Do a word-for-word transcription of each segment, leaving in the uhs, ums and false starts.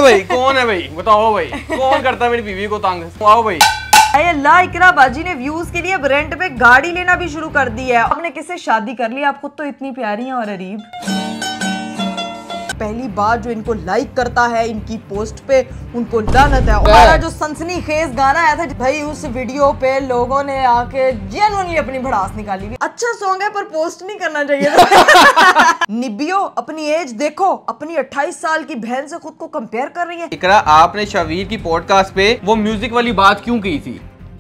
भाई कौन है भाई, बताओ भाई कौन करता है मेरी बीवी को तंग। आओ भाई। अल्लाह, इकरा बाजी ने व्यूज के लिए रेंट पे गाड़ी लेना भी शुरू कर दी है। आपने किससे शादी कर ली? आप खुद तो इतनी प्यारी हैं। और अरीब पहली बार जो इनको लाइक करता है इनकी पोस्ट पे उनको लानत है। हमारा जो सनसनीखेज गाना आया था भाई, उस वीडियो पे लोगों ने आके जेन्युइनली अपनी भड़ास निकाली हुई। अच्छा सॉन्ग है पर पोस्ट नहीं करना चाहिए। निबियो अपनी एज देखो, अपनी अट्ठाईस साल की बहन से खुद को कंपेयर कर रही है। इकरा, आपने शबीर की पॉडकास्ट पे वो म्यूजिक वाली बात क्यों की थी?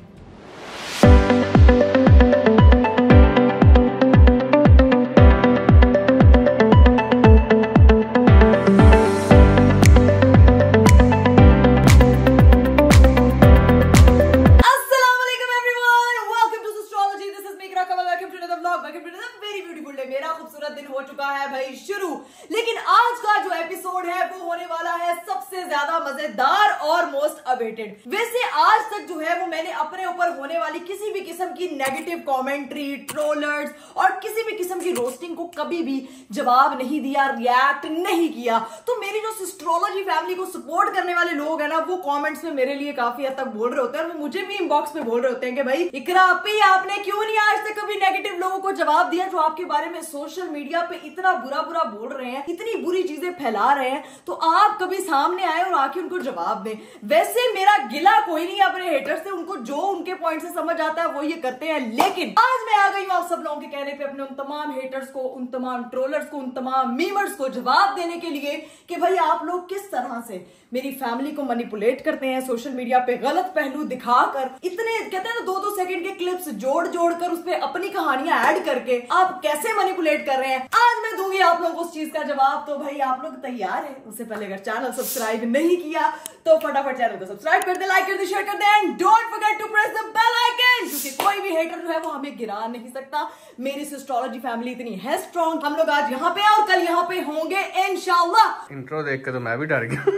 मेरा खूबसूरत दिन हो चुका है भाई शुरू, लेकिन आज का जो एपिसोड है वो होने वाला है सबसे ज्यादा मजेदार और मोस्ट अवेटेड। वैसे आज तक जो है वो मैंने अपने ऊपर होने वाली किसी भी किस्म की नेगेटिव कमेंट्री, ट्रोलर्स और किसी भी किस्म की रोस्टिंग को कभी भी जवाब नहीं दिया, रिएक्ट नहीं किया। तो मेरी जो एस्ट्रोलॉजी फैमिली को सपोर्ट करने वाले लोग हैं ना, वो कमेंट्स में मेरे लिए काफी हद तक बोल रहे होते हैं और वो मुझे भी इनबॉक्स में बोल रहे होते हैं कि भाई इकरा आपी, आपने क्यों नहीं आज तक कभी नेगेटिव लोगों को जवाब दिया जो आपके बारे में सोशल मीडिया पे इतना बुरा बुरा बोल रहे हैं, इतनी बुरी चीजें फैला रहे हैं, तो आप कभी सामने आए और आके उनको जवाब दें। वैसे मेरा गिला कोई नहीं अपने हेटर्स से, उनको जो उनके पॉइंट से समझ आता है वो ये करते हैं। लेकिन आज मैं आ गई हूं आप सब लोगों के कहने पे अपने उन तमाम हेटर्स को, उन तमाम ट्रोलर्स को, उन तमाम मीमर्स को जवाब देने के लिए कि भाई आप लोग किस तरह से मेरी फैमिली को मैनिपुलेट करते हैं सोशल मीडिया पे, गलत पहलू दिखाकर, इतने कहते हैं ना दो दो सेकंड के क्लिप्स जोड़ जोड़ कर उस पर अपनी कहानियां ऐड करके आप कैसे मैनिपुलेट कर रहे हैं। आज मैं दूंगी आप लोगों को उस चीज का जवाब। तो भाई आप लोग तैयार हैं? उससे पहले अगर चैनल सब्सक्राइब नहीं किया तो फटाफट चैनल को सब्सक्राइब कर दे, लाइक कर दे, शेयर कर दे and don't forget to press the bell icon, क्योंकि कोई भी हेटर जो है वो हमें गिरा नहीं सकता। मेरी एस्ट्रोलॉजी फैमिली इतनी है स्ट्रॉन्ग। हम लोग आज यहाँ पे और कल यहाँ पे होंगे इंशाल्लाह। इंट्रो देख के तो मैं भी डर गया।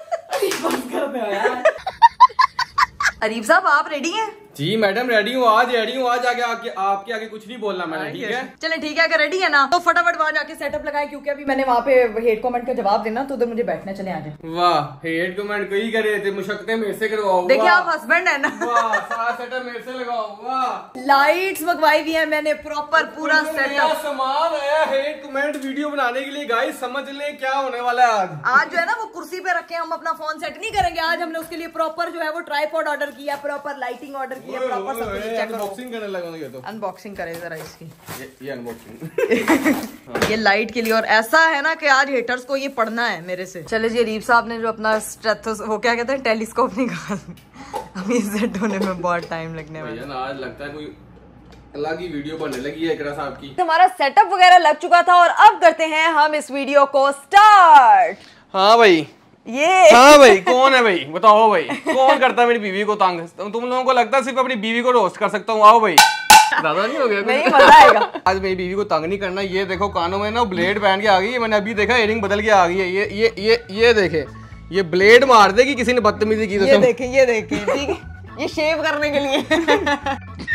यार अरीब साहब आप रेडी हैं? जी मैडम रेडी हूँ, आज रेडी हूँ। आज आगे आके आपके आगे कुछ नहीं बोलना मैंने, ठीक है? चले ठीक है, अगर रेडी है ना तो फटाफट वहां जाके सेटअप लगाए, क्योंकि अभी मैंने वहाँ पे हेट कमेंट का जवाब देना, तो उधर मुझे बैठना। चले आ जाए। वाह, हेट कमेंट कई करे थे, मुशक्कतें मेरे से करवाओ। देखिए आप हस्बैंड है ना। वाह, सारा सेटअप मेरे से लगाओ। वाह, लाइट्स मंगवाई हुई है मैंने, प्रॉपर पूरा सेटअप, सामान आया हेट कमेंट वीडियो बनाने के लिए। गाइस समझ ले क्या होने वाला है आज। आज जो है ना वो कुर्सी पे रखे, हम अपना फोन सेट नहीं करेंगे। आज हमने उसके लिए प्रॉपर जो है वो ट्राइपॉड ऑर्डर किया, प्रॉपर लाइटिंग ऑर्डर किया, प्रॉपर सब कुछ। अनबॉक्सिंग करने लगा ये तो। अनबॉक्सिंग करें जरा इसकी, ये, ये अनबॉक्सिंग। ये लाइट के लिए। और ऐसा है ना कि आज हेटर्स को ये पढ़ना है मेरे से। चले जी, अरीब साहब ने जो अपना स्टेथोस वो क्या कहते हैं टेलीस्कोप निकाला, अभी सेट होने में बहुत टाइम लगने वाला है। आज लगता है कोई अलग ही वीडियो बनने लगी है इकरा साहब की। हमारा सेटअप वगैरह लग चुका था और अब करते हैं हम इस वीडियो को स्टार्ट। हाँ भाई, ये हाँ भाई कौन है भाई, बताओ भाई कौन करता है मेरी बीवी को तंग? तुम लोगों को लगता है सिर्फ अपनी बीवी को रोस्ट कर सकता हूँ। आओ भाई, ज्यादा नहीं हो गया? नहीं, मजा आएगा। आज मेरी बीवी को तंग नहीं करना। ये देखो कानों में ना ब्लेड पहन के आ गई है, मैंने अभी देखा इयरिंग बदल के आ गई है। ये ये ये ये देखे, ये ब्लेड मार देगी किसी ने बदतमीजी की तो। ये देखे, ये देखे, ठीक है, ये शेव करने के लिए।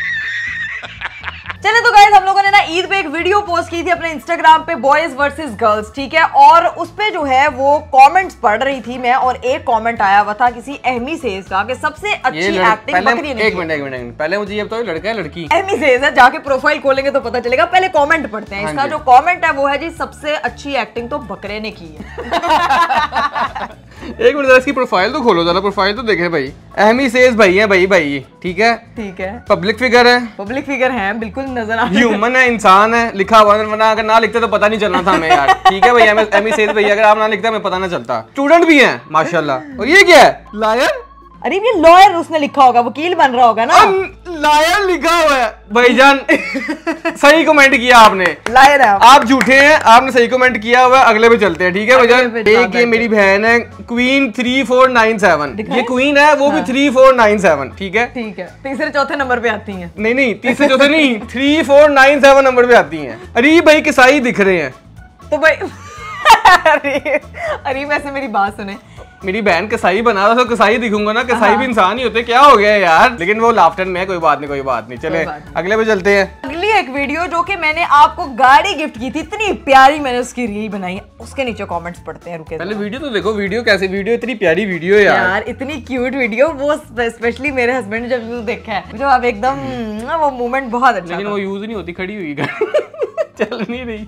चले तो गाइस, हम लोगों ने ना ईद पे एक वीडियो पोस्ट की थी अपने इंस्टाग्राम पे, बॉयज वर्सेस गर्ल्स, ठीक है। और उस पे जो है वो कमेंट्स पढ़ रही थी मैं, और एक कमेंट आया हुआ था किसी अहमी सेज का कि सबसे अच्छी एक्टिंग बकरी ने। एक मिनट एक मिनट पहले मुझे ये बताओ, लड़का है लड़की? अहमी सेज है, जाके प्रोफाइल खोलेंगे तो पता चलेगा। पहले कमेंट पढ़ते हैं। इसका जो कमेंट है वो है जी, सबसे अच्छी एक्टिंग तो बकरे ने की है। एक मिनट इसकी प्रोफाइल तो खोलो जरा, प्रोफाइल तो देखे भाई। अहमी सेज भाई है भाई भाई, ठीक है ठीक है। पब्लिक फिगर है, पब्लिक फिगर है, बिल्कुल नजर आ, ह्यूमन है, इंसान है, लिखा हुआ वरना अगर ना लिखते तो पता नहीं चलना था हमें यार, ठीक है भाई। अहमी सेज भाई अगर आप ना लिखते हमें पता ना चलता। स्टूडेंट भी है माशाल्लाह। और ये क्या है? लायर। अरे ये लॉयर उसने लिखा होगा, वकील बन रहा होगा ना। लायर लिखा हुआ है भाईजान। सही कमेंट किया आपने। लायर है आप झूठे हैं, आपने सही कमेंट किया हुआ है। अगले पे चलते हैं, ठीक है भाईजान। एक ये मेरी बहन है queen three four nine seven, ये क्वीन है, वो भी थ्री फोर नाइन सेवन, ठीक है ठीक है। तीसरे चौथे नंबर पे आती हैं। नहीं नहीं तीसरे चौथे नहीं, three four nine seven number पे आती हैं। अरे भाई किसाई दिख रहे हैं तो भाई। अरे अरे वैसे मेरी बात सुने, मेरी बहन कसाई बना रहा, तो कसाई दिखूंगा ना। कसाई हाँ। भी इंसान ही होते, क्या हो गया यार। लेकिन वो लाफ्टर में है, कोई बात नहीं कोई बात नहीं। चले अगले पे चलते हैं। अगली एक वीडियो जो कि मैंने आपको गाड़ी गिफ्ट की थी, इतनी प्यारी मैंने उसकी रील बनाई, उसके नीचे कमेंट्स पढ़ते हैं। रुके पहले वीडियो तो देखो, वीडियो कैसे, वीडियो इतनी प्यारी वीडियो है यार, यार इतनी क्यूट वीडियो, वो स्पेशली मेरे हस्बैंड ने जब यूज देखा है जो अब एकदम वो मोमेंट बहुत अच्छा, लेकिन वो यूज नहीं होती, खड़ी हुई चल नहीं रही।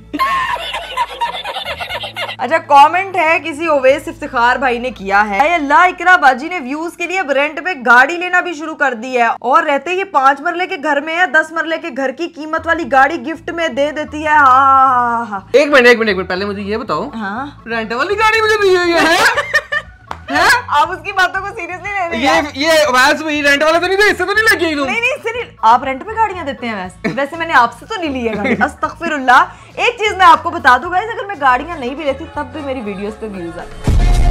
अच्छा कमेंट है किसी ओवैस इफ्तिखार भाई ने किया है, अल्लाह इकरा बाजी ने व्यूज के लिए अब रेंट पे गाड़ी लेना भी शुरू कर दी है और रहते ये पांच मरले के घर में है, दस मरले के घर की कीमत वाली गाड़ी गिफ्ट में दे देती है। हाँ हाँ एक मिनट एक मिनट एक मिनट पहले मुझे ये बताओ, हाँ रेंट वाली गाड़ी मुझे दी हुई है हैं? आप उसकी बातों को सीरियसली ले रहे हैं? ये ये वैसे वही रेंट वाला तो नहीं था, इससे तो नहीं लगी तुम? नहीं नहीं इससे नहीं, आप रेंट पे गाड़ियां देते हैं वैसे वैसे मैंने आपसे तो नहीं ली है गाड़ी, अस्तगफिरुल्लाह। एक चीज मैं आपको बता दूं गाइस, अगर मैं गाड़ियां नहीं भी लेती तब भी मेरी वीडियोस पे व्यूज आते।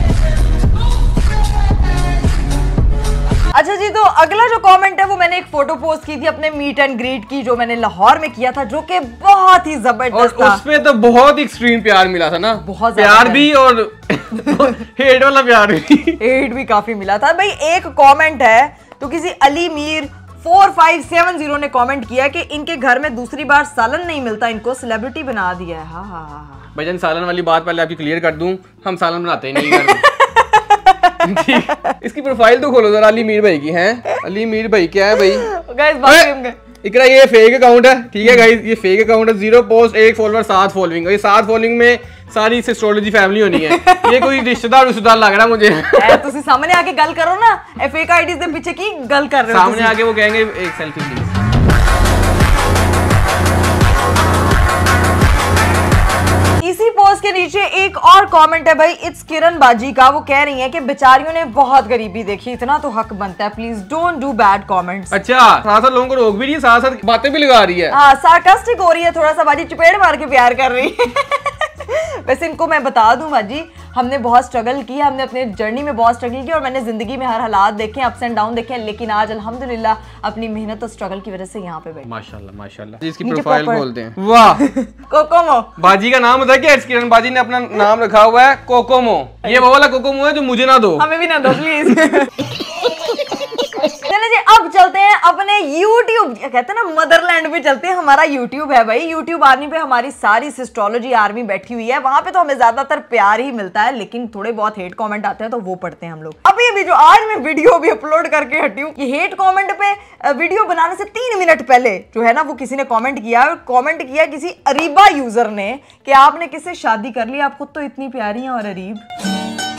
अच्छा जी, तो अगला जो कमेंट है वो मैंने एक फोटो पोस्ट की थी अपने मीट एंड ग्रीट की जो मैंने लाहौर में किया था, जो कि बहुत ही जबरदस्त था। उसमें तो बहुत एक्सट्रीम प्यार मिला था ना, बहुत प्यार भी और हेट वाला प्यार भी, हेट भी काफी मिला था। भाई एक कमेंट है तो किसी Ali Mir four five seven zero ने कमेंट किया कि इनके घर में दूसरी बार सालन नहीं मिलता, इनको सेलिब्रिटी बना दिया है। हाँ हाँ हाँ भाईजान, सालन वाली बात पहले आपकी क्लियर कर दूं, हम सालन बनाते ही नहीं इसकी प्रोफाइल तो खोलो जरा, अली मीर भाई की है। अली मीर भाई क्या है भाई गाइस, बाकी इकरा ये फेक अकाउंट है, ठीक है गाइस, ये फेक अकाउंट है, जीरो पोस्ट एक फॉलोअर सात फॉलोइंग, ये सात फॉलोइंग में सारी एस्ट्रोलॉजी फैमिली होनी है। ये कोई रिश्तेदार रिश्तेदार लग रहा मुझे। तुसी सामने आके गल करो ना, फेक आईडीज के पीछे की गल कर रहे हो? सामने आके वो कहेंगे एक सेल्फी प्लीज। इसी पोस्ट के नीचे एक और कमेंट है भाई, इट्स किरण बाजी का, वो कह रही हैं कि बेचारियों ने बहुत गरीबी देखी, इतना तो हक बनता है, please don't do bad comments. अच्छा, साथ साथ लोगों को रोक भी रही है, साथ साथ बातें भी लगा रही है। हाँ, सार्कास्टिक हो रही है, थोड़ा सा बाजी चपेड़ मार के प्यार कर रही है। वैसे इनको मैं बता दूं बाजी, हमने बहुत स्ट्रगल की, हमने अपने जर्नी में बहुत स्ट्रगल की और मैंने जिंदगी में हर हालात देखे, अप्स एंड डाउन देखे, लेकिन आज अल्हम्दुलिल्लाह अपनी मेहनत और स्ट्रगल की वजह से यहाँ पे बैठे। माशाल्लाह माशाल्लाह। इसकी प्रोफाइल खोलते हैं। वाह कोकोमो बाजी का नाम होता है कि किरण बाजी ने अपना नाम रखा हुआ है कोकोमो। ये वो वाला कोकोमो है जो मुझे ना दो, हमें भी ना दो प्लीज। चले जी, अब चलते हैं अपने YouTube, कहते हैं ना मदरलैंड पे चलते हैं। हमारा YouTube है भाई, YouTube आर्मी पे हमारी सारी सिस्टोलॉजी आर्मी बैठी हुई है, वहां पे तो हमें ज्यादातर प्यार ही मिलता है, लेकिन थोड़े बहुत हेट कमेंट आते हैं तो वो पढ़ते हैं हम लोग। अभी अभी जो आज मैं वीडियो भी अपलोड करके हटी हूँ, ये हेट कमेंट पे वीडियो बनाने से तीन मिनट पहले जो है ना वो किसी ने कॉमेंट किया, कॉमेंट किया किसी अरीबा यूजर ने कि आपने किससे शादी कर ली, आप खुद तो इतनी प्यारी हैं और अरीब।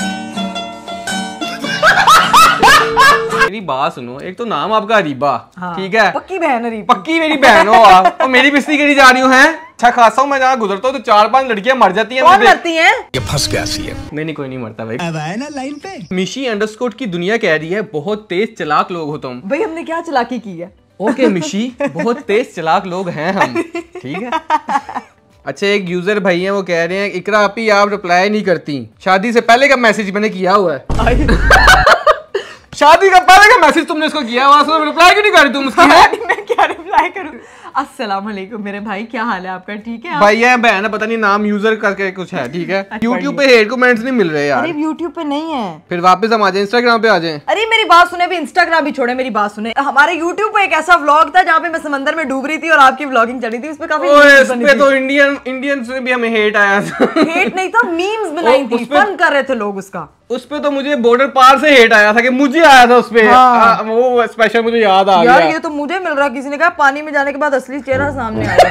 मेरी बात सुनो, एक तो नाम आपका अरीबा, हाँ, ठीक है, पक्की बहन अरीबा, पक्की मेरी बहन हो आप, और मेरी बिस्ती करी जा रही हूँ। हैं अच्छा खासा हूँ मैं, जहाँ गुजरता हूँ तो चार पांच लड़कियां मर जाती हैं। कौन मरती हैं? ये फंस गया सी है। नहीं नहीं कोई नहीं मरता भाई, अब आए ना लाइन पे। मिशी अंडरस्कोर की दुनिया कह रही है बहुत तेज चलाक लोग हो तुम। भाई हमने क्या चलाकी की है? ओके मिशी, बहुत तेज चलाक लोग हैं हम, ठीक है। अच्छा, एक यूजर भाई हैं, वो कह रहे हैं इकरा आपी आप रिप्लाई नहीं करती, शादी से पहले का मैसेज मैंने किया हुआ है। शादी का पहले का मैसेज तुमने इसको किया हुआ, उसको रिप्लाई क्यों नहीं कर रही तुम उसकी? है मैं क्या रिप्लाई करूं? अस्सलाम वालेकुम मेरे भाई, क्या हाल है आपका? ठीक है भाई है बहन है, पता नहीं नाम यूजर करके कुछ है, ठीक है। YouTube पे हेट कमेंट्स नहीं मिल रहे यार। अरे YouTube पे नहीं है, फिर वापस हम आ जाए इंस्टाग्राम पे आ जाए। अरे मेरी बात सुने, भी इंस्टाग्राम भी छोड़े, मेरी बात सुने। हमारे YouTube पे एक ऐसा व्लॉग था जहाँ पे मैं समंदर में डूब रही थी और आपकी व्लॉगिंग चली थी, उसपे काफी इस पे तो इंडियन इंडियन से भी हमें हेट आया था। हेट नहीं था, मीम्स बनाई थी, फन कर रहे थे लोग उसका। उस पे तो मुझे बॉर्डर पार से हेट आया था कि मुझे आया था उस पे। हाँ। आ, वो स्पेशल मुझे याद आ गया। यार ये तो मुझे मिल रहा, किसी ने कहा पानी में जाने के बाद असली चेहरा सामने आया।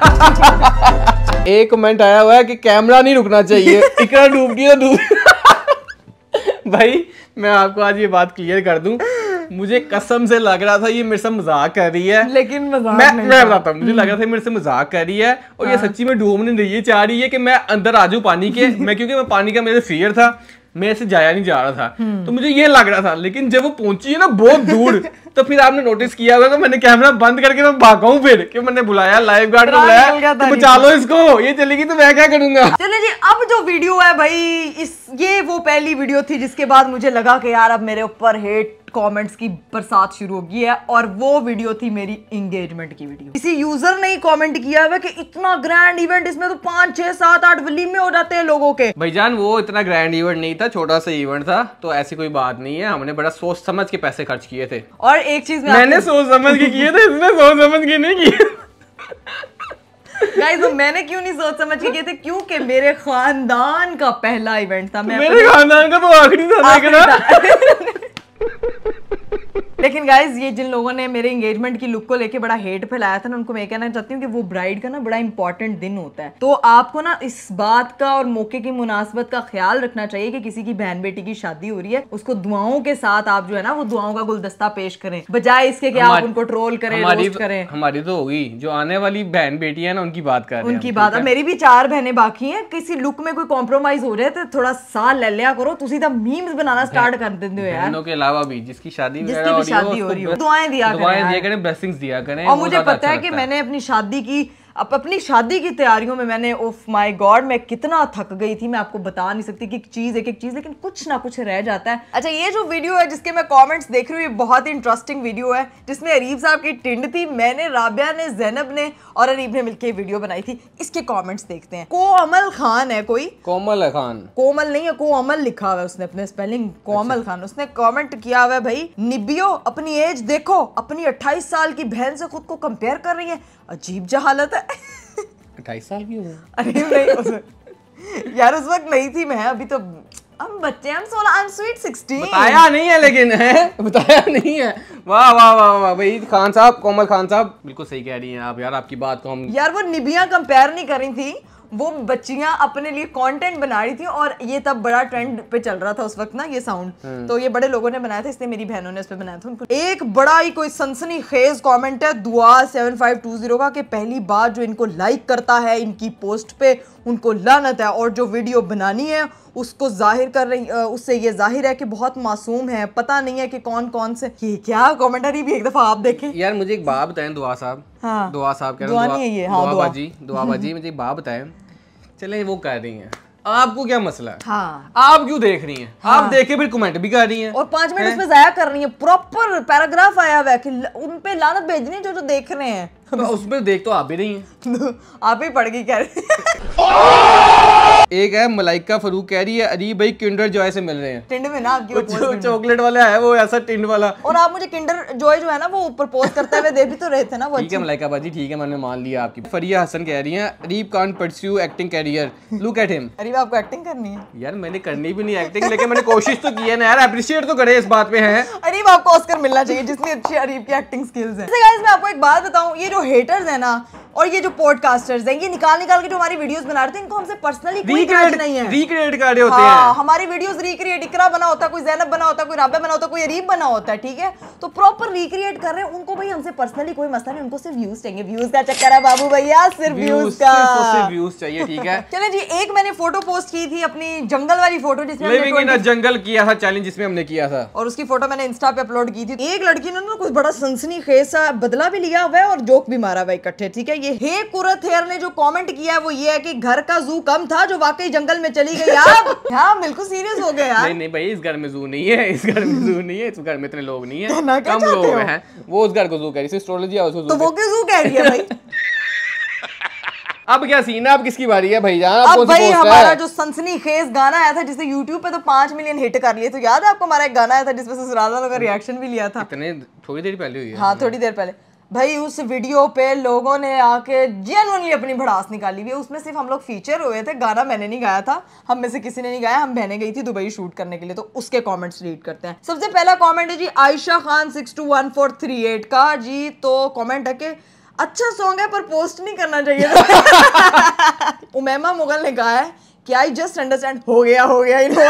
एक कमेंट आया हुआ है कि कैमरा नहीं रुकना चाहिए, इकरा डूब गई तो डूब। भाई मैं आपको आज ये बात क्लियर कर दूं, मुझे कसम से लग रहा था ये मेरे से मजाक कर रही है, लेकिन मजाक मैं नहीं मैं बताता हूँ, मुझे लग रहा था मेरे से मजाक कर रही है और ये सच्ची में डूबने नहीं, ये चाह रही है कि मैं अंदर आ जाऊं पानी के। मैं क्योंकि मैं पानी का मेरे फियर था, मैं ऐसे जाया नहीं जा रहा था, तो मुझे ये लग रहा था, लेकिन जब वो पहुंची है ना बहुत दूर, तो फिर आपने नोटिस किया होगा, तो मैंने कैमरा बंद करके मैं भागा हूँ, फिर कि मैंने बुलाया लाइफ गार्ड को, बुलाया तो बचा लो इसको, ये चलेगी तो मैं क्या करूंगा। चले जी, अब जो वीडियो है भाई, इस ये वो पहली वीडियो थी जिसके बाद मुझे लगा कि यार अब मेरे ऊपर हेट कमेंट्स की बरसात शुरू हो गई है, और वो वीडियो थी मेरी एंगेजमेंट की वीडियो। किसी यूजर ने कमेंट किया है कि इतना ग्रैंड इवेंट, इसमें तो पांच छह सात आठ वलीमे हो जाते हैं लोगों के। भाईजान वो इतना ग्रैंड इवेंट नहीं था, छोटा सा इवेंट था, तो ऐसी कोई बात नहीं है, हमने बड़ा सोच समझ के पैसे खर्च किए थे। और एक चीज मैंने सोच समझ के किए थे, इसने सोच समझ के नहीं किए। गाइस तो मैंने क्यों नहीं सोच समझ के किए थे, क्योंकि मेरे खानदान का पहला इवेंट था। मैं मेरे खानदान का तो आखिरी था देखना। लेकिन गाइज ये जिन लोगों ने मेरे एंगेजमेंट की लुक को लेके बड़ा हेट फैलाया था ना, उनको मैं कहना चाहती हूँ कि वो ब्राइड का ना बड़ा इंपॉर्टेंट दिन होता है। तो आपको ना इस बात का और मौके की मुनासबत का ख्याल रखना चाहिए कि किसी की बहन बेटी की शादी हो रही है, उसको दुआओं के साथ आप जो है ना वो दुआओं का गुलदस्ता पेश करें, बजाय इसके कि आप उनको ट्रोल करें, रोस्ट करें। हमारी तो होगी, जो आने वाली बहन बेटी है ना उनकी बात कर रहे हैं, उनकी बात। मेरी भी चार बहनें बाकी हैं, किसी लुक में कोई कॉम्प्रोमाइज हो जाए तो थोड़ा सा ले लिया करो। तुसी तो मीम्स बनाना स्टार्ट कर देते हो यार। बहनों के अलावा भी जिसकी शादी जिसकी भी शादी हो रही हो, दुआएं दिया करें, दुआएं दिया करें, ब्लेसिंग्स दिया करें। और मुझे पता है कि मैंने अपनी शादी की अब अपनी शादी की तैयारियों में मैंने ओफ माय गॉड मैं कितना थक गई थी, मैं आपको बता नहीं सकती कि एक चीज एक एक चीज, लेकिन कुछ ना कुछ रह जाता है। अच्छा ये जो वीडियो है जिसके मैं कमेंट्स देख रही हूँ, बहुत ही इंटरेस्टिंग वीडियो है जिसमें अरीब साहब की टिंड थी, मैंने, राबिया ने, ज़ैनब ने और अरीब ने मिलकर वीडियो बनाई थी। इसके कॉमेंट्स देखते हैं। कोमल खान है कोई, कोमल खान, कोमल नहीं है, कोमल लिखा हुआ है उसने अपने स्पेलिंग, कोमल खान। उसने कॉमेंट किया हुआ है, भाई निबियो अपनी एज देखो, अपनी अट्ठाईस साल की बहन से खुद को कंपेयर कर रही है, अजीब जहालत है। अट्ठाईस साल की हो? अरे नहीं उस यार उस वक्त नहीं थी मैं, अभी तो हम बच्चे हैं, हम सोलह, आई एम स्वीट सिक्सटीन। बताया नहीं है लेकिन है बताया नहीं है। वाह वाह वाह वाह भाई खान साहब, कोमल खान साहब बिल्कुल सही कह रही हैं आप यार, आपकी बात को हम यार वो निबिया कंपेयर नहीं कर रही थी, वो बच्चियां अपने लिए कंटेंट बना रही थी और ये तब बड़ा ट्रेंड पे चल रहा था उस वक्त ना ये साउंड, तो ये बड़े लोगों ने बनाया था, इसलिए मेरी बहनों ने इस पे बनाया था। उनको एक बड़ा ही कोई सनसनी खेज कमेंट है दुआ सेवन फाइव टू जीरो का कि पहली बार जो इनको लाइक करता है इनकी पोस्ट पे उनको लानत है, और जो वीडियो बनानी है उसको जाहिर कर रही, उससे ये जाहिर है कि बहुत मासूम है, पता नहीं है कि कौन कौन से। ये क्या कमेंटरी भी एक दफा आप देखें यार। मुझे एक बात बताएं दुआ साहब, हाँ दुआ साहब कह दुआ नहीं है ये, हाँ दुआ बाजी, दुआ बाजी मुझे एक बात बताएं, चले वो कह रही हैं, आपको क्या मसला है? हाँ। आप क्यों देख रही हैं? हाँ। आप देखे फिर कमेंट भी कर रही हैं और पांच मिनट उसमें जाया कर रही हैं, प्रॉपर पैराग्राफ आया हुआ है कि उन पे लानत भेजनी है जो जो देख रहे हैं। तो उसमें देख तो आप भी नहीं हैं। आप ही पढ़ गई कह रहे। एक है मलाइका फरूक कह रही है अरीब भाई किंडर जॉय से मिल रहे हैं। टिंड में ना आपकी चॉकलेट वाला है वो, ऐसा टिंड वाला। और आप मुझे किंडर जॉय जो है ना वो ऊपर पोस्ट करते हुए देख भी तो रहे थे ना वो। ठीक है मलाइका बाजी, ठीक है मैंने मान लिया आपकी। फरिया हसन कह रही हैं Areeb can't pursue acting career, look at him. Areeb आपको एक्टिंग करनी है? यार मैंने करनी भी नहीं एक्टिंग, लेकिन मैंने कोशिश तो की है ना यार, अप्रिशिएट तो करे इस बात पे है। अरीब आपको ऑस्कर मिलना चाहिए, जितनी अच्छी अरीब की एक्टिंग स्किल्स हैं। गाइस मैं आपको एक बात बताऊं, ये जो हेटर्स हैं ना और ये जो पॉडकास्टर्स हैं, ये निकाल निकाल के जो हमारी वीडियोस बना रहे थे, इनको हमसे पर्सनली कोई ग्रज नहीं है। रिक्रिएट कर रहे होते हाँ, हैं हमारी वीडियोस रिक्रिएट, इकरा बना होता है, कोई ज़ैनब बना होता है, कोई राबिया बना होता है, कोई अरीब बना होता है, ठीक है? तो प्रॉपर रिक्रिएट कर रहे हैं उनको, भाई हमसे पर्सनली कोई मसला नहीं, उनको सिर्फ व्यूज चाहिए। व्यूज का चक्कर है बाबू भैया, सिर्फ व्यूज का, सिर्फ व्यूज चाहिए, ठीक है? चले जी, एक मैंने फोटो पोस्ट की थी अपनी जंगल वाली फोटो, जिसमें लिविंग इन अ जंगल किया था चैलेंज, जिसमें हमने किया था, और उसकी फोटो मैंने इंस्टा पे अपलोड की थी। एक लड़की ने ना कुछ बड़ा सनसनी खेज सा बदला भी लिया हुआ है और जोक भी मारा हुआ इकट्ठे, ठीक है? ये हे कुरत हेयर ने जो कमेंट किया है वो ये है कि घर का जू कम था जो वाकई जंगल में चली गई आप। हाँ बिल्कुल सीरियस हो गए यार। नहीं नहीं भाई, इस घर में जू नहीं है, इस घर में जू नहीं है, इस घर में इतने लोग नहीं है, कम लोग हैं। वो उस घर को जू कह रही है, एस्ट्रोलॉजी है उसको, तो वो क्यों जू कह रही है भाई? अब क्या सीन है, अब किसकी बारी है भाईजान? अब भाई हमारा जो सनसनी खेज गाना आया था जिसे यूट्यूब पे तो पांच मिलियन हिट कर लिए, तो याद है आपको हमारा एक गाना आया था जिसमें ससुराल वालों का रिएक्शन भी लिया था? इतने थोड़ी देर पहले हुई है। हाँ थोड़ी देर पहले भाई, उस वीडियो पे लोगों ने आके जेन्युइनली अपनी भड़ास निकाली हुई है। उसमें सिर्फ हम लोग फीचर हुए थे, गाना मैंने नहीं गाया था, हम में से किसी ने नहीं गाया, हम बहने गई थी दुबई शूट करने के लिए, तो उसके कमेंट्स रीड करते हैं। सबसे पहला कमेंट है जी Ayesha Khan six two one four three eight का जी, तो कमेंट है कि अच्छा सॉन्ग है पर पोस्ट नहीं करना चाहिए था। उमैमा मुगल ने कहा है कि आई जस्ट अंडरस्टैंड, हो गया हो गया इन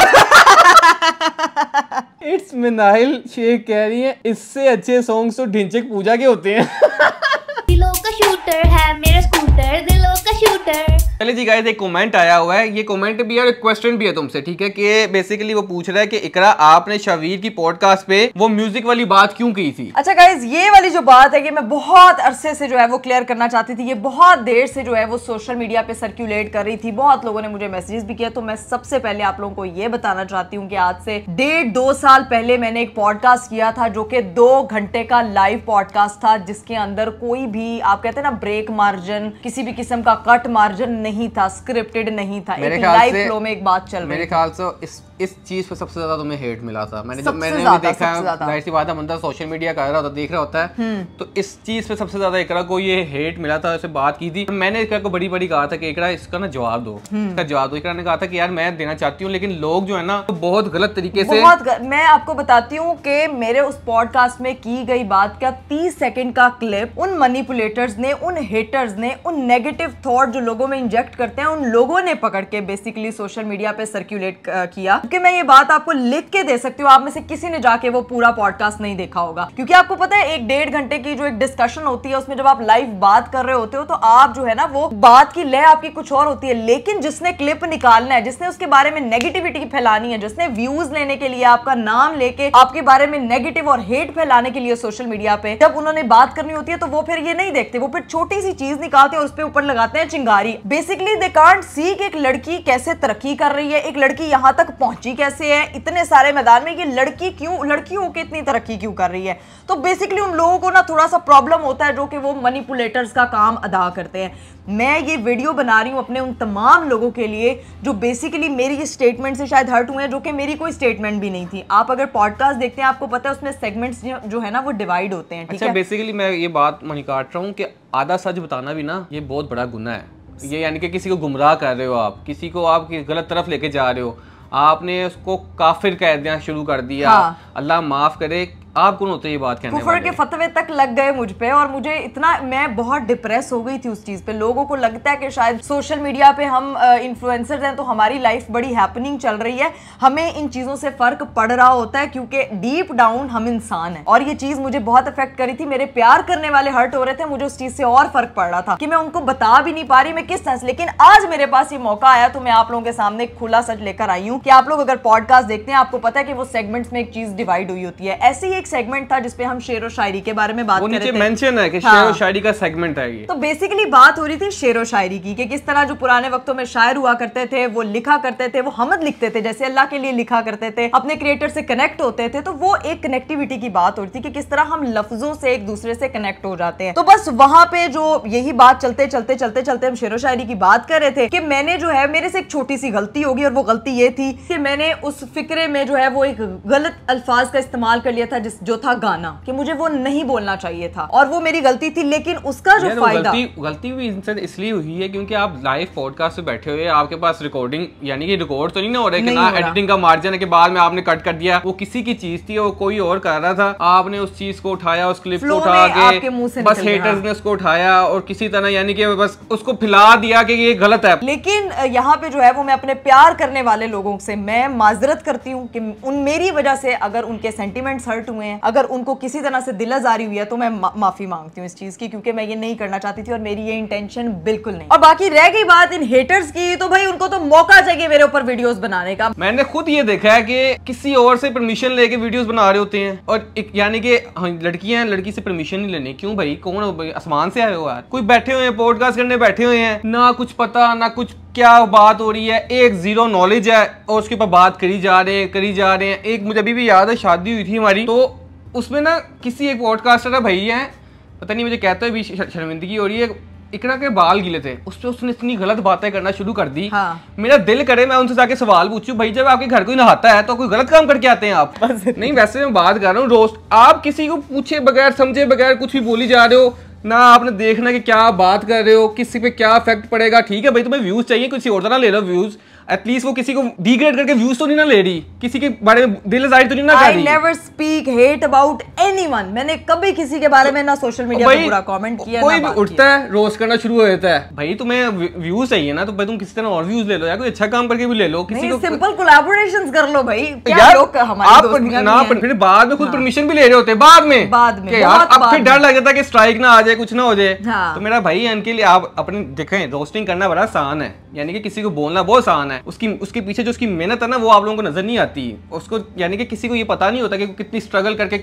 इट्स मिनाइल शेख कह रही है इससे अच्छे सॉन्ग्स तो ढिंचक पूजा के होते हैं। दिलों का शूटर है मेरा स्कूटर, दिलों का शूटर। चलिए जी गाइस, एक कमेंट आया हुआ है, ये कमेंट भी है और एक क्वेश्चन भी है तुमसे, ठीक है? कि बेसिकली वो पूछ रहा है कि इकरा आपने शबीर की पॉडकास्ट पे वो म्यूजिक वाली बात क्यों की थी? अच्छा गाइस, ये वाली जो बात है कि मैं बहुत अरसे से जो है वो क्लियर करना चाहती थी, ये बहुत देर से जो है वो सोशल मीडिया पे सर्कुलेट कर रही थी, बहुत लोगों ने मुझे मैसेजेस भी किया। तो मैं सबसे पहले आप लोगों को ये बताना चाहती हूँ कि आज से डेढ़ दो साल पहले मैंने एक पॉडकास्ट किया था जो कि दो घंटे का लाइव पॉडकास्ट था, जिसके अंदर कोई भी आप कहते हैं ना ब्रेक मार्जिन, किसी भी किस्म का कट मार्जिन नहीं था, स्क्रिप्टेड नहीं था, एक लाइव फ्लो में एक बात चल रही मेरे ख्याल से इस इस चीज पे सबसे ज्यादा तुम्हें हेट मिला था? मैंने जब मैंने भी देखा, जाहिर सी बात है बंदा सोशल मीडिया कर रहा होता, देख रहा होता है, तो इस चीज पे सबसे ज्यादा इकरा को ये हेट मिला था, उससे बात की थी। मैंने इकरा को बड़ी बड़ी कहा था कि इकरा इसका ना जवाब दो, इसका जवाब दो। इकरा ने कहा था कि यार मैं देना चाहती हूँ, लेकिन लोग जो है ना तो बहुत गलत तरीके से बहुत ग... मैं आपको बताती हूँ कि मेरे उस पॉडकास्ट में की गई बात का तीस सेकंड का क्लिप उन मैनिपुलेटर्स ने, उन हेटर्स ने, उन नेगेटिव थॉट जो लोगों में इंजेक्ट करते हैं, उन लोगों ने पकड़ के बेसिकली सोशल मीडिया पे सर्कुलेट किया। क्योंकि मैं ये बात आपको लिख के दे सकती हूँ, आप में से किसी ने जाके वो पूरा पॉडकास्ट नहीं देखा होगा। क्योंकि आपको पता है एक डेढ़ घंटे की जो एक डिस्कशन होती है, उसमें जब आप लाइव बात कर रहे होते हो तो आप जो है ना वो बात की लय आपकी कुछ और होती है, लेकिन जिसने क्लिप निकालना है, जिसने उसके बारे में नेगेटिविटी फैलानी है, जिसने व्यूज लेने के लिए आपका नाम लेके आपके बारे में नेगेटिव और हेट फैलाने के लिए सोशल मीडिया पे जब उन्होंने बात करनी होती है तो वो फिर ये नहीं देखते, वो फिर छोटी सी चीज निकालते हैं और उस पे ऊपर लगाते हैं चिंगारी। बेसिकली दे कांट सी कि एक लड़की कैसे तरक्की कर रही है, एक लड़की यहां तक पहुंची कैसे है इतने सारे मैदान में, ये लड़की क्यों लड़की होकर इतनी तरक्की क्यों कर रही है। तो बेसिकली उन लोगों को ना थोड़ा सा प्रॉब्लम होता है जो कि वो मैनिपुलेटर्स का काम अदा करते हैं। मैं ये वीडियो बना रही हूं अपने उन तमाम लोगों के लिए जो बेसिकली मेरी स्टेटमेंट से शायद हर्ट हुए हैं, जो कि मेरी कोई स्टेटमेंट भी नहीं थी। आप अगर पॉडकास्ट देखते हैं आपको पता है उसमें सेगमेंट्स जो है ना वो डिवाइड होते हैं। अच्छा, बेसिकली मैं ये बात मनी काट रहा हूँ कि आधा सच बताना भी ना ये बहुत बड़ा गुनाह है। ये यानी कि किसी को गुमराह कर रहे हो आप, किसी को आप गलत तरफ लेके जा रहे हो, आपने उसको काफिर कह देना शुरू कर दिया। हाँ। अल्लाह माफ करे, आप कौन होते ये बात कहने वाले? कुफर के फतवे तक लग गए मुझ पे और मुझे इतना, मैं बहुत डिप्रेस हो गई थी उस चीज पे। लोगों को लगता है कि शायद सोशल मीडिया पे हम इन्फ्लुएंसर्स हैं तो हमारी लाइफ बड़ी हैपनिंग चल रही है, हमें इन चीजों से फर्क पड़ रहा होता है क्योंकि डीप डाउन हम इंसान हैं। और ये चीज मुझे बहुत अफेक्ट करी थी, मेरे प्यार करने वाले हर्ट हो रहे थे, मुझे उस चीज से और फर्क पड़ रहा था कि मैं उनको बता भी नहीं पा रही मैं किस तरह से। लेकिन आज मेरे पास ये मौका आया तो मैं आप लोगों के सामने खुला सच लेकर आई हूँ कि आप लोग अगर पॉडकास्ट देखते हैं आपको पता है कि वो सेगमेंट्स में एक चीज डिवाइड हुई होती है। ऐसे ही एक सेगमेंट था जिसपे हम शेर और शायरी के बारे में बात कर रहे थे, मेंशन है कि हाँ। शेर और शायरी का सेगमेंट है ये। तो बेसिकली बात हो रही थी शेर और शायरी की कि किस तरह जो पुराने वक्तों में शायर हुआ करते थे, वो लिखा करते थे, वो हमद लिखते थे, जैसे अल्लाह के लिए लिखा करते थे, अपने क्रिएटर से कनेक्ट होते थे। तो वो एक कनेक्टिविटी की बात हो रही थी कि किस तरह हम लफ्जों से एक दूसरे से कनेक्ट हो जाते हैं। तो बस वहां पे जो यही बात चलते चलते चलते चलते हम शेर और शायरी की बात कर रहे थे कि मैंने जो है मेरे से एक छोटी सी गलती होगी और वो गलती ये थी कि मैंने उस फिक्रे में जो है वो एक गलत अल्फाज का इस्तेमाल कर लिया था जिस जो था गाना, कि मुझे वो नहीं बोलना चाहिए था और वो मेरी गलती थी। लेकिन उसका जो फायदा, गलती गलती भी इसलिए हुई है क्योंकि आप लाइव पॉडकास्ट पे बैठे हुए, आपके पास रिकॉर्डिंग यानी कि रिकॉर्ड तो नहीं ना हो रहा है कि ना एडिटिंग का मार्जिन है कि बाद में आपने कट कर दिया, वो किसी की चीज थी, वो कोई और कर रहा था, आपने उस चीज को उठाया, उस क्लिप को उठा के बस हेटर्स ने उसको उठाया और किसी तरह यानी कि बस उसको फैला दिया कि ये गलत है। लेकिन यहाँ पे जो है वो मैं अपने प्यार करने वाले लोगों से मैं माजरत करती हूँ कि उन मेरी वजह से अगर उनके सेंटिमेंट्स हर्ट हुए हैं, अगर उनको किसी तरह से दिलाजारी हुई है तो मैं मा, माफी मांगती हूँ इस चीज की, क्योंकि मैं ये नहीं करना चाहती थी और मेरी ये इंटेंशन बिल्कुल नहीं। और बाकी रह गई बात इन हेटर्स की, तो भाई उनको तो मौका चाहिए मेरे ऊपर वीडियोस बनाने का। मैंने खुद ये देखा है कि किसी और से परमिशन लेके वीडियोस बना रहे होते हैं और एक यानी कि लड़कियां लड़की से परमिशन नहीं लेनी। क्यों भाई, कौन आसमान से आए हो यार? कोई बैठे हुए हैं पॉडकास्ट करने बैठे हुए हैं, ना कुछ पता ना कुछ क्या बात हो रही है, एक जीरो नॉलेज है और उसके ऊपर बात करी जा रहे हैं करी जा रहे हैं। एक मुझे अभी भी याद है, शादी हुई थी हमारी, तो उसमें ना किसी एक पॉडकास्टर भाई है, पता नहीं मुझे कहते हुए भी शर्मिंदगी हो रही है, इकरा के बाल गिले थे, उस पर उसने इतनी गलत बातें करना शुरू कर दी। हाँ। मेरा दिल करे मैं उनसे जाके सवाल पूछूं, भाई जब आपके घर कोई नहाता है तो कोई गलत काम करके आते हैं आप? नहीं, वैसे मैं बात कर रहा हूँ रोस्ट। आप किसी को पूछे बगैर समझे बगैर कुछ भी बोली जा रहे हो, ना आपने देखना कि क्या बात कर रहे हो, किसी पे क्या इफेक्ट पड़ेगा। ठीक है भाई, तुम्हें व्यूज चाहिए, किसी और तरह ले लो व्यूज, एटलीस्ट वो किसी को डिग्रेड करके व्यूज तो नहीं ना ले रही, किसी के बारे में दिल जाहिर तो नहीं ना कर रही। I never speak hate about anyone। मैंने कभी किसी के बारे में ना सोशल मीडिया पे बुरा कमेंट किया, कोई भी उठता है रोस्ट करना शुरू हो जाता है। भाई तुम्हें व्यूज चाहिए ना तो भाई तुम किसी तरह और व्यूज ले लो या कोई अच्छा काम करके भी ले लो, किसी को सिंपल कोलैबोरेशंस कर लो भाई। यार आप फिर बाद में खुद परमिशन भी ले रहे होते हैं बाद में बाद में यार, अब फिर डर लग जाता है कि स्ट्राइक ना आ जाए, कुछ ना हो जाए। तो मेरा भाई इनके लिए आप अपने देखें, रोस्टिंग करना बड़ा आसान है, यानी कि किसी को बोलना बहुत आसान है, उसकी उसके पीछे जो उसकी मेहनत है ना वो आप लोगों को नजर नहीं आती उसको, यानी कि किसी को ये पता नहीं होता कि कितनी स्ट्रगल करके क्या करके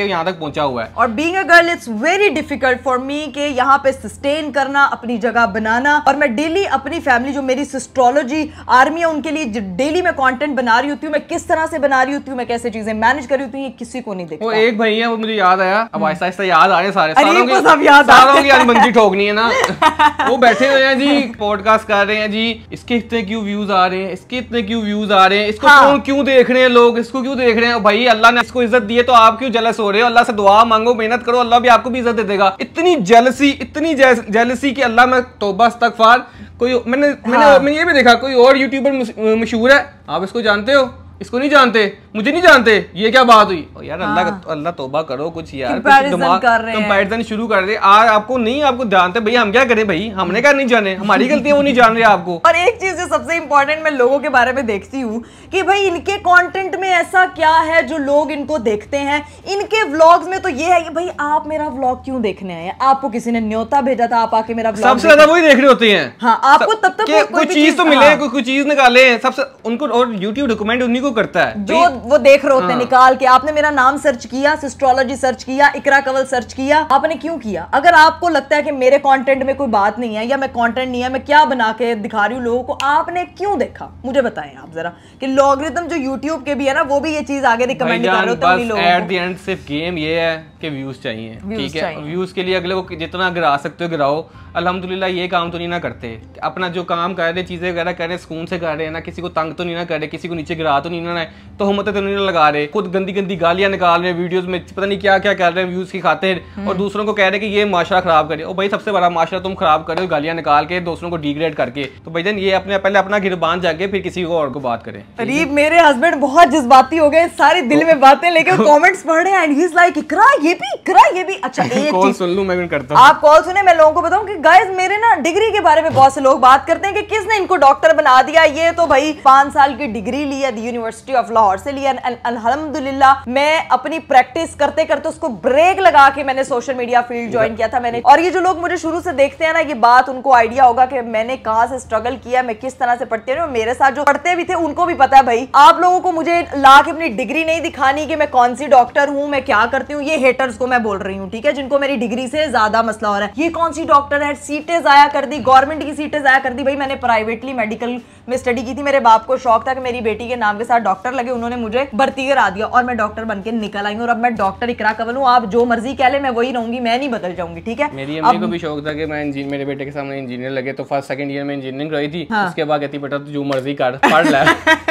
यहाँ तक पहुंचा हुआ है। और being a girl it's very difficult for me कि यहाँ पे सस्टेन करना, अपनी जगह बनाना। और मैं डेली अपनी फैमिली जो मेरी सिस्ट्रोलॉजी आर्मी है उनके लिए डेली मैं कंटेंट बना रही होती हूँ, मैं किस तरह से बना रही होती हूँ, मैं कैसे चीजें मैनेज कर रही होती हूँ, ये किसी को नहीं देखता। वो एक भाई है, वो मुझे याद आया, अब आहिस्ता आहिस्ता याद आ रहे सारे सारों की सब याद सारों की मंजी ठोकनी है ना। वो बैठे हुए हैं जी, पॉडकास्ट कर रहे हैं जी, इसके इतने क्यों व्यूज आ रहे हैं, इसके इतने क्यों व्यूज आ रहे हैं, इसको हाँ। क्यों देख रहे हैं लोग, इसको क्यों देख रहे हैं। भाई अल्लाह ने इसको इज्जत दी है तो आप क्यों जेलस हो रहे हो? अल्लाह से दुआ मांगो, मेहनत करो, अल्लाह भी आपको भी इज्जत दे देगा। इतनी जेलसी, इतनी जेलसी कि अल्लाह में तौबा इस्तगफार। कोई मैंने हाँ। मैंने मैंने ये भी देखा, कोई और यूट्यूबर मशहूर है, आप इसको जानते हो, इसको नहीं जानते, मुझे नहीं जानते, ये क्या बात हुई? ओ यार अल्लाह हाँ। अल्लाह तौबा करो कुछ यार, कंपैरिजन शुरू कर रहे आज आपको नहीं, आपको जानते भैया, हम क्या करें भाई, हमने क्या नहीं जाने, हमारी गलती है वो नहीं जान रहे आपको। और एक चीज जो सबसे इंपॉर्टेंट मैं लोगों के बारे में देखती हूँ कि भाई इनके कंटेंट में ऐसा क्या है जो लोग इनको देखते हैं। इनके व्लॉग्स में तो ये है कि भाई आप मेरा व्लॉग क्यों देखने आए, आपको किसी ने न्योता भेजा था, आप आके मेरा व्लॉग सबसे ज्यादा वही देख रहे होते हैं। हाँ, आपको तब तक कोई चीज तो मिले, कोई चीज निकाले सबसे उनको, और यूट्यूब रिकमेंड उन्हीं को करता है जो वो देख रहे होते हैं। हाँ। निकाल के आपने मेरा नाम सर्च किया, सिस्ट्रोलॉजी सर्च किया, इकरा कंवल सर्च किया, आपने क्यों किया? अगर आपको लगता है कि मेरे कंटेंट में कोई बात नहीं है या मैं कंटेंट नहीं है, मैं क्या बना के दिखा रही हूँ लोगों को, आपने क्यों देखा? मुझे बताएं आप जरा कि लॉगरिथम जो यूट्यूब के भी है ना, वो भी ये चीज आगे रिकमेंड कर रहे होते हैं लोगों को। एट द एंड सिर्फ गेम ये है कि व्यूज चाहिए, ठीक है, व्यूज के लिए अगले को जितना गिरा सकते हो गिराओ। अल्हम्दुलिल्लाह ये काम तो नहीं ना करते, अपना जो काम कर रहे, चीजें वगैरह कर रहे, सुकून से कर रहे हैं ना, किसी को तंग तो नहीं ना कर रहे, किसी को नीचे गिरा तो नहीं ना, तो हम तो नहीं लगा रहे, खुद गंदी गंदी गालियां निकाल रहे वीडियोस में, पता नहीं क्या क्या कर रहे हैं व्यूज की खातिर, और दूसरों को कह रहे हैं कि ये माशरा खराब करे। और भाई सबसे बड़ा माशरा तुम खराब कर रहे हो गालियां निकाल के, दूसरों को डिग्रेड करके। तो भाई ये अपने पहले अपना गिरबान जाके फिर किसी को और को बात करें। करीब मेरे हस्बैंड बहुत जज्बाती हो गए, सारी दिल में बातें लेके कमेंट्स पढ़ रहे हैं and he is like Iqra ये भी, इकरा ये भी। अच्छा एक कॉल सुन लूं, मैं भी करता हूं। आप कॉल सुने, मैं लोगों को बताऊं कि गाइस मेरे ना डिग्री के बारे में बहुत से लोग बात करते हैं कि किसने इनको डॉक्टर बना दिया। ये तो भाई पांच साल की डिग्री ली है, यूनिवर्सिटी ऑफ लाहौर से लिया। अल्हम्दुलिल्लाह मैं अपनी प्रैक्टिस करते करते उसको ब्रेक लगा के मैंने सोशल मीडिया फील्ड ज्वाइन किया था मैंने। और ये जो लोग मुझे शुरू से देखते हैं ना, ये बात उनको आइडिया होगा कि मैंने कहां से स्ट्रगल किया, मैं किस तरह से पढ़ती हूँ। मेरे साथ जो पढ़ते भी थे उनको भी पता है भाई। आप लोगों को मुझे ला के अपनी डिग्री नहीं दिखानी कि मैं कौन सी डॉक्टर हूँ, मैं क्या करती हूँ। ये हेटर्स को मैं बोल रही हूँ, ठीक है, जिनको मेरी डिग्री से ज्यादा मसला हो रहा है। ये कौन सी डॉक्टर है, सीटें जाया कर दी, गवर्नमेंट की सीटें जाया कर दी। भाई मैंने प्राइवेटली मेडिकल में स्टडी की थी, मेरे बाप को शौक था कि मेरी बेटी के नाम के साथ डॉक्टर लगे, उन्होंने मुझे भर्ती करा दिया और मैं डॉक्टर बन के निकल आई हूँ। और अब मैं डॉक्टर इकरा कंवल हूँ, आप जो मर्जी कह ले मैं वही रहूंगी, मैं नहीं बदल जाऊंगी, ठीक है। मेरी अम्मी को भी शौक था कि मैं मेरे बेटे के सामने इंजीनियर लगे, तो फर्स्ट सेकंड ईयर में इंजीनियरिंग रही थी। हाँ। उसके बाद कहती बेटा तू जो मर्जी कर, पढ़ ले,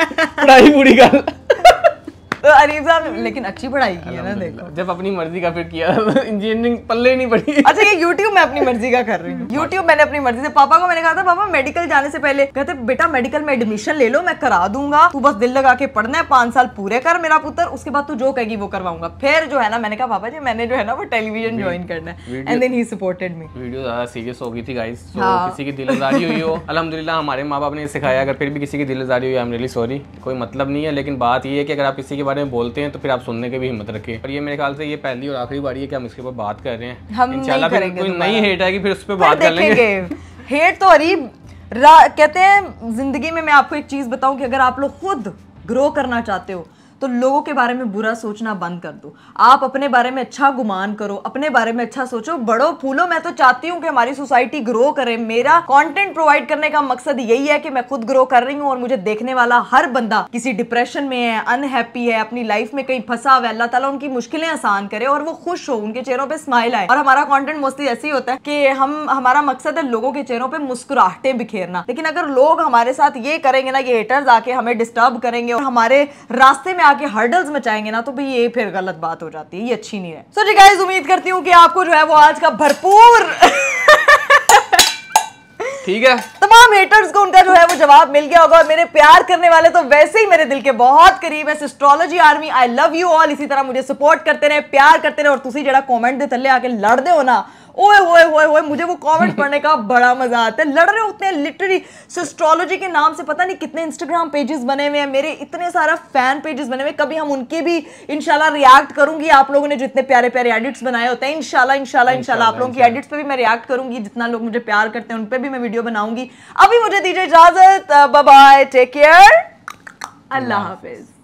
पढ़ाई पूरी कर। तो अरीब साहब लेकिन अच्छी पढ़ाई की है ना, देखो जब अपनी मर्जी का फिर किया इंजीनियरिंग पल्ले नहीं पड़ी। अच्छा ये यूट्यूब मैं अपनी मर्जी का कर रही हूँ, यूट्यूब मैंने अपनी मर्जी से। पापा को मैंने कहा था पापा मेडिकल जाने से पहले, कहते बेटा मेडिकल में एडमिशन ले लो, मैं करा दूंगा, तू बस दिल लगा के पढ़ना है, पांच साल पूरे कर मेरा पुत्र, उसके बाद तू जो कहेगी वो करवाऊंगा। फिर जो है ना मैंने कहा पापा जी मैंने जो है ना वो टेलीविजन ज्वाइन करना है, and then he supported me. Video ज्यादा सीरियस हो गई थी गाइस, तो किसी की दिलदारी हुई हो, अल्हम्दुलिल्लाह हमारे माँ बाप ने सिखाया, अगर फिर भी किसी की दिलदारी हुई आई एम रियली सॉरी, कोई मतलब नहीं है। लेकिन बात ये है कि अगर आप किसी के बारे में बोलते हैं तो फिर आप सुनने की भी हिम्मत रखें। और ये मेरे ख्याल से ये पहली और आखिरी बारी है कि हम इसके ऊपर बात कर रहे हैं। हम इंशाल्लाह फिर कोई नई हेट आएगी फिर उस पर बात कर लेंगे। हेट तो अरीब कहते हैं जिंदगी में। मैं आपको एक चीज बताऊं कि अगर आप लोग खुद ग्रो करना चाहते हो तो लोगों के बारे में बुरा सोचना बंद कर दो। आप अपने बारे में अच्छा गुमान करो, अपने बारे में अच्छा सोचो, बड़ो फूलो। मैं तो चाहती हूँ कि हमारी सोसाइटी ग्रो करे। मेरा कंटेंट प्रोवाइड करने का मकसद यही है कि मैं खुद ग्रो कर रही हूँ और मुझे देखने वाला हर बंदा किसी डिप्रेशन में है, अनहैप्पी है, अपनी लाइफ में कहीं फंसा हुआ है, अल्लाह ताला उनकी मुश्किलें आसान करे और वो खुश हो, उनके चेहरों पर स्माइल आए। और हमारा कॉन्टेंट मोस्टली ऐसे ही होता है कि हम हमारा मकसद है लोगों के चेहरों पर मुस्कुराहटें बिखेरना। लेकिन अगर लोग हमारे साथ ये करेंगे ना, ये हेटर्स आके हमें डिस्टर्ब करेंगे और हमारे रास्ते में आके हर्डल्स में जाएंगे ना, तो भाई ये फिर गलत बात हो जाती है, ये अच्छी नहीं है। सो जी गाइस उम्मीद करती हूँ कि आपको जो है वो आज का भरपूर ठीक है, तमाम हेटर्स को उनका जो है वो जवाब मिल गया होगा। और मेरे प्यार करने वाले तो वैसे ही मेरे दिल के बहुत करीब है। Astrology army I love you all. इसी तरह मुझे सपोर्ट करते रहे, प्यार करते रहे। और तुसी जरा कमेंट दे थल्ले आके लड़ दे हो ना, ओए होए होए होए, मुझे वो कमेंट पढ़ने का बड़ा मजा आता है। लड़ रहे होते हैं लिटरली। एस्ट्रोलॉजी के नाम से पता नहीं कितने इंस्टाग्राम पेजेस बने हुए हैं, मेरे इतने सारा फैन पेजेस बने हुए। कभी हम उनके भी इंशाल्लाह रिएक्ट करूंगी। आप लोगों ने जो इतने प्यारे प्यारे एडिट्स बनाए होते हैं, इंशाल्लाह इंशाल्लाह इंशाल्लाह आप लोगों की एडिट्स पे भी मैं रिएक्ट करूंगी। जितना लोग मुझे प्यार करते हैं उन पे भी मैं वीडियो बनाऊंगी। अभी मुझे दीजिए इजाजत, बाय बाय, टेक केयर, अल्लाह हाफिज।